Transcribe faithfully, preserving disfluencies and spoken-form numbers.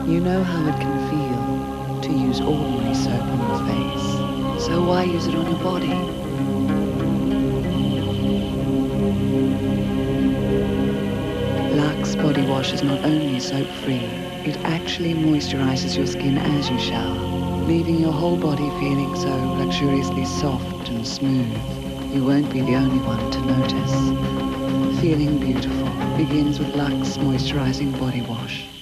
You know how it can feel to use ordinary soap on your face, so why use it on your body? Lux Body Wash is not only soap-free, it actually moisturizes your skin as you shower, leaving your whole body feeling so luxuriously soft and smooth. You won't be the only one to notice. Feeling beautiful begins with Lux Moisturizing Body Wash.